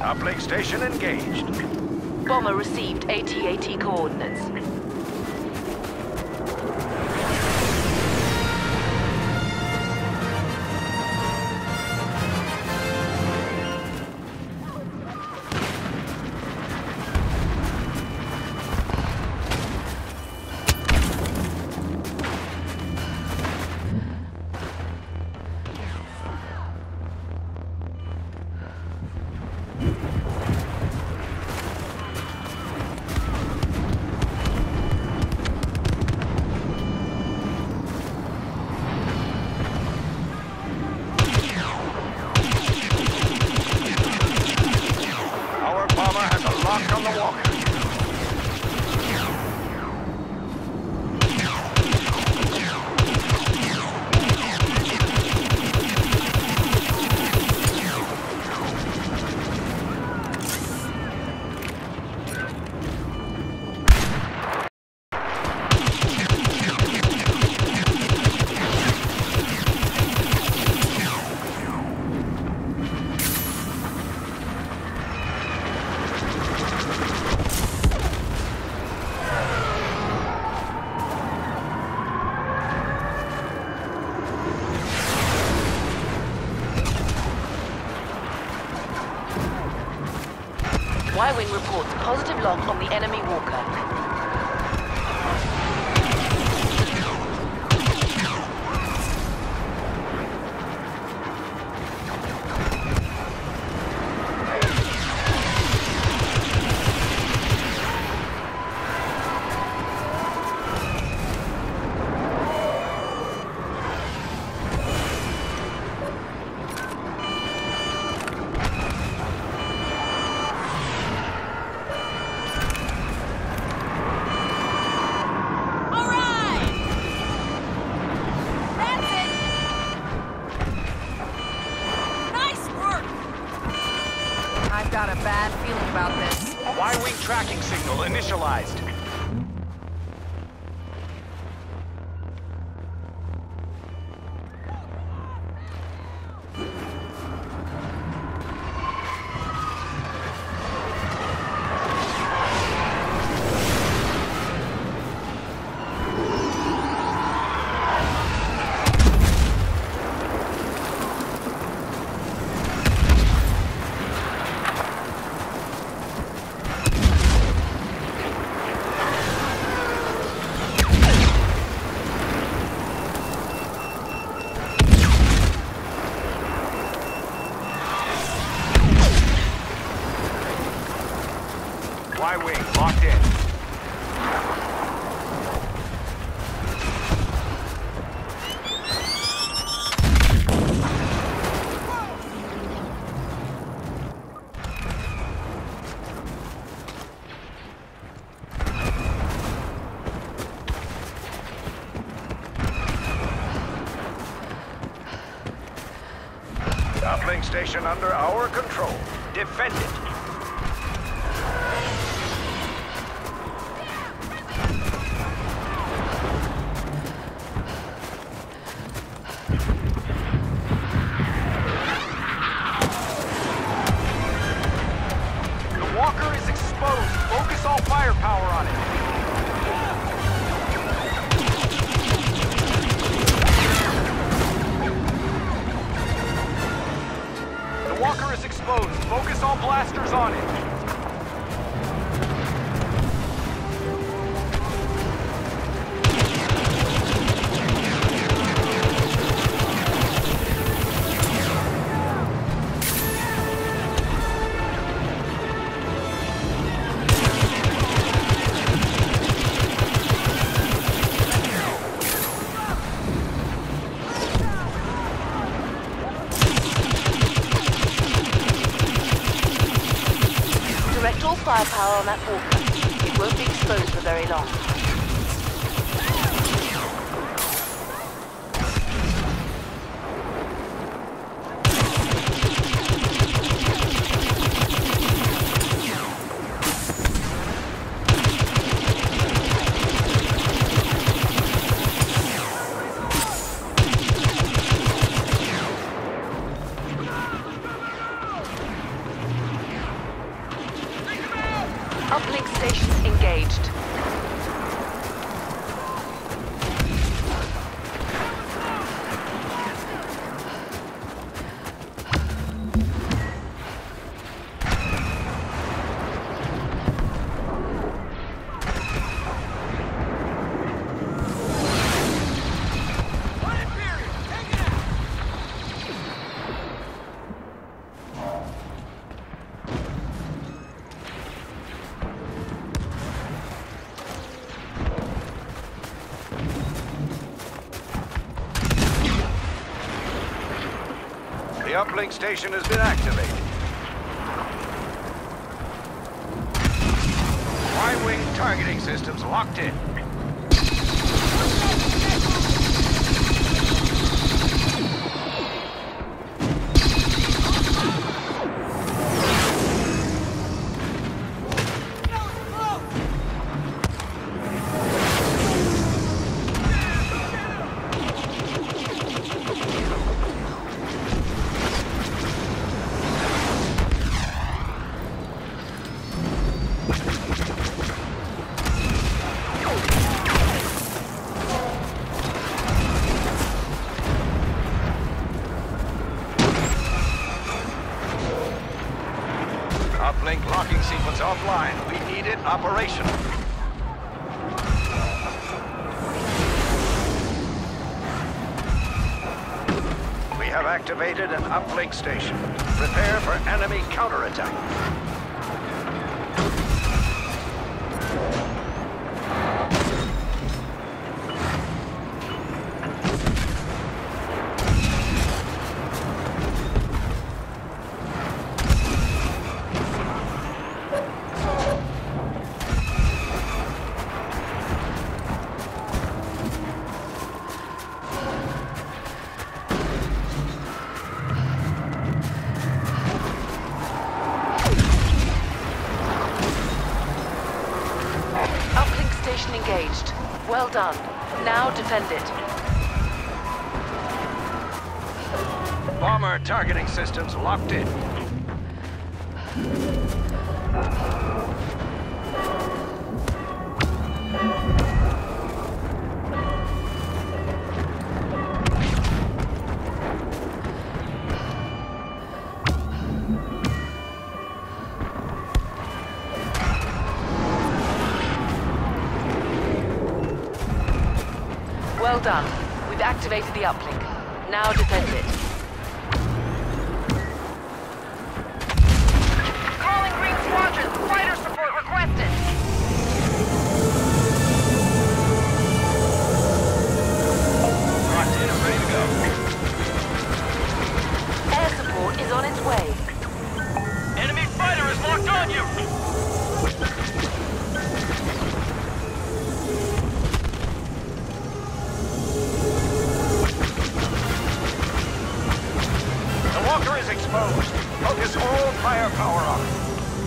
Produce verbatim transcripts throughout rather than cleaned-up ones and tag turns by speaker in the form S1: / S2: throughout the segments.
S1: Uplink station engaged.
S2: Bomber received A T A T coordinates.
S1: On the walker.
S2: Y-Wing reports positive lock on the enemy walker.
S3: I've got a bad feeling about this.
S1: Y-Wing tracking signal initialized. Y-Wing locked in. Uplink station under our control. Defend it. Walker is exposed. Focus all firepower on it. The walker is exposed. Focus all blasters on it.
S2: Direct all firepower on that walker. It won't be exposed for very long. station engaged.
S1: The uplink station has been activated. Y-wing targeting systems locked in. Uplink locking sequence offline. We need it operational. We have activated an uplink station. Prepare for enemy counterattack.
S2: Engaged. Well done. Now defend it.
S1: Bomber targeting systems locked in.
S2: Well done. We've activated the uplink. Now defend it.
S3: Calling Green Squadron. Fighter support requested.
S1: Locked in and ready to go.
S2: Air support is on its way.
S1: Enemy fighter is locked on you! Walker is exposed. Focus all firepower on it.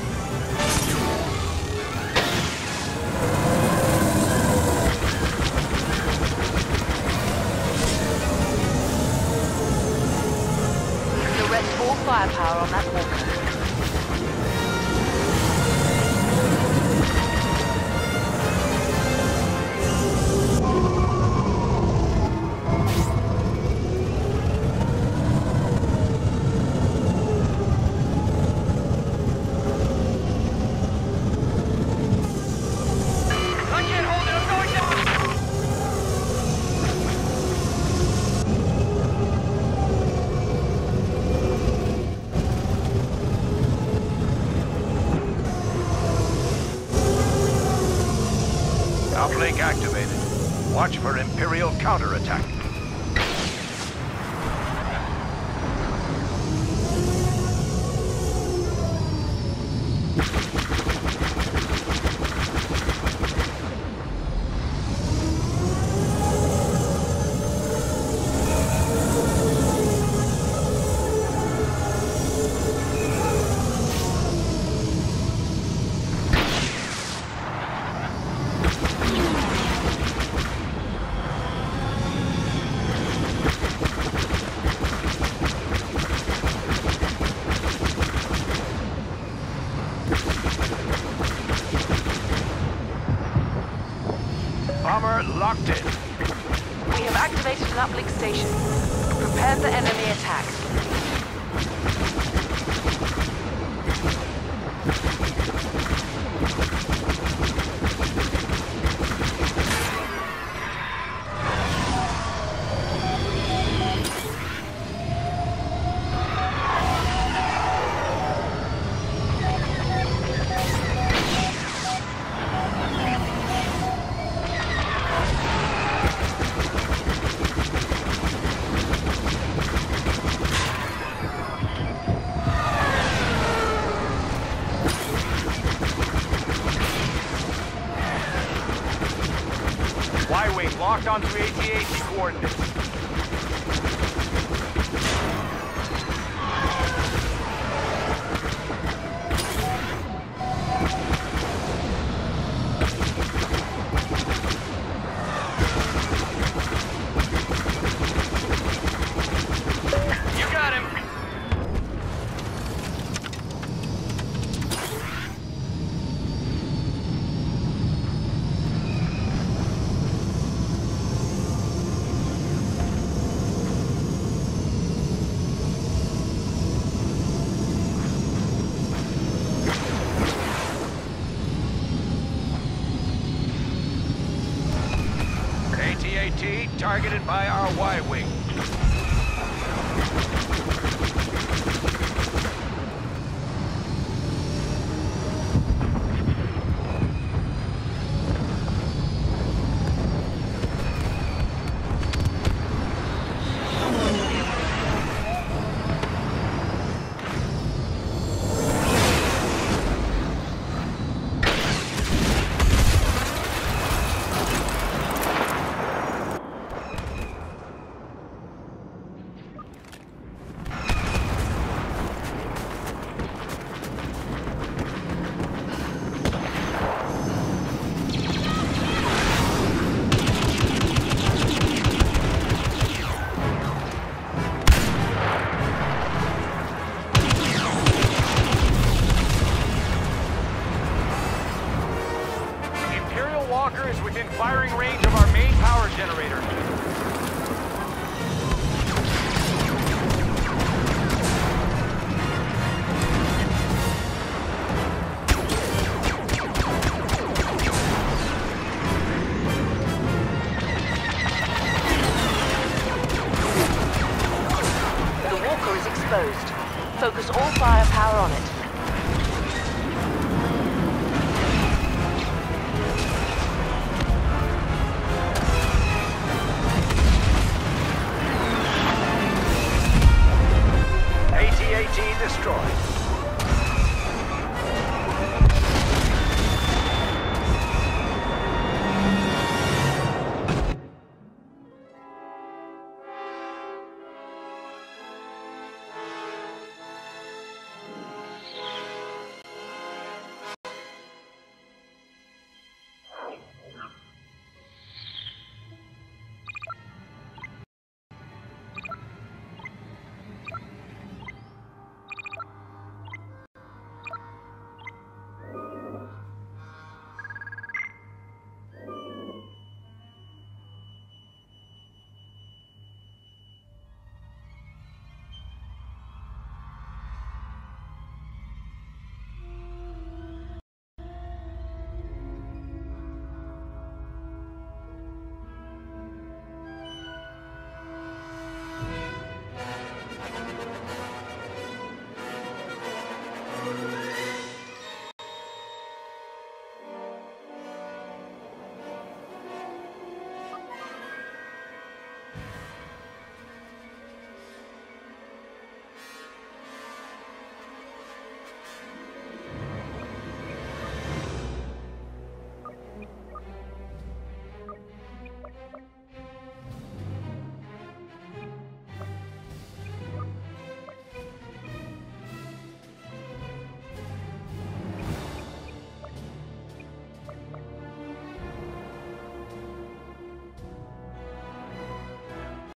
S2: Direct all firepower on that Walker.
S1: Uplink activated. Watch for Imperial counterattack.
S2: attack.
S4: Y-wing locked onto A T A T coordinates. You got him!
S1: A T A T targeted by our Y-wing.
S4: Walker is within firing range of our main power generator.
S2: The Walker is exposed. Focus all firepower on it.
S1: A T A T destroyed.